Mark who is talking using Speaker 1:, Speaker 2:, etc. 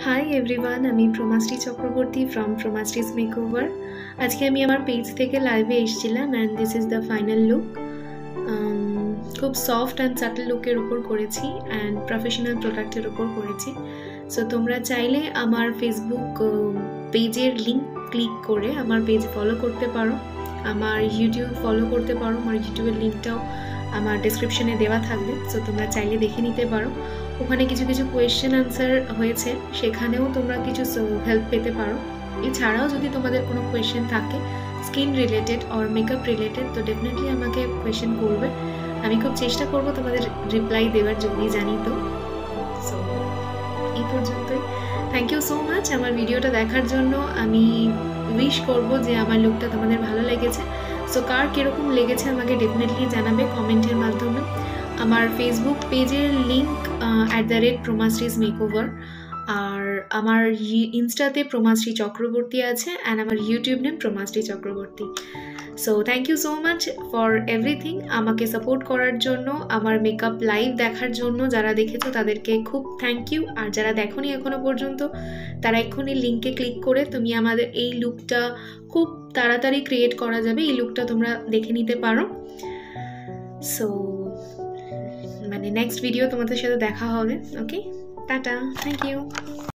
Speaker 1: High everyone, আমি Pramashri Chakraborty from Pramashri's makeover. আজকে আমি আমার পেজ থেকে লাইভে এসেছিলাম and this is the final look. খুব সফট অ্যান্ড সাটল লুকের ওপর করেছি অ্যান্ড প্রফেশনাল প্রোডাক্টের ওপর করেছি। সো তোমরা চাইলে আমার ফেসবুক পেজের লিঙ্ক ক্লিক করে আমার পেজ ফলো করতে পারো, আমার ইউটিউব ফলো করতে পারো। আমার ইউটিউবের লিঙ্কটাও আমার ডেসক্রিপশনে দেওয়া থাকবে, সো তোমরা চাইলে দেখে নিতে পারো। ওখানে কিছু কিছু কোয়েশ্চেন আনসার হয়েছে, সেখানেও তোমরা কিছু হেল্প পেতে পারো। এছাড়াও যদি তোমাদের কোনো কোয়েশ্চেন থাকে skin related or makeup related, তো ডেফিনেটলি আমাকে কোয়েশ্চেন করবে। আমি খুব চেষ্টা করব তোমাদের রিপ্লাই দেওয়ার জন্যই, জানি তো। সো এই পর্যন্তই। থ্যাংক ইউ সো মাচ আমার ভিডিওটা দেখার জন্য। আমি উইশ করব যে আমার লুকটা তোমাদের ভালো লেগেছে। সো কার কীরকম লেগেছে আমাকে ডেফিনেটলি জানাবে কমেন্টের মাধ্যমে। আমার ফেসবুক পেজের লিঙ্ক @প্রমাশ্রীজ মেকওভার, আর আমার ইনস্টাতে প্রমাশ্রী চক্রবর্তী আছে অ্যান্ড আমার YouTube name Pramashri Chakraborty. So thank you so much for everything. আমাকে সাপোর্ট করার জন্য, আমার মেকআপ লাইভ দেখার জন্য যারা দেখেছো তাদেরকে খুব থ্যাংক ইউ। আর যারা দেখোনি এখনো পর্যন্ত তারা এক্ষুনি লিঙ্কে ক্লিক করে তুমি আমাদের এই লুকটা খুব তাড়াতাড়ি ক্রিয়েট করা যাবে, এই লুকটা তোমরা দেখে নিতে পারো। সো নেক্সট ভিডিও তোমাদের সাথে দেখা হবে। Okay, tata, thank you.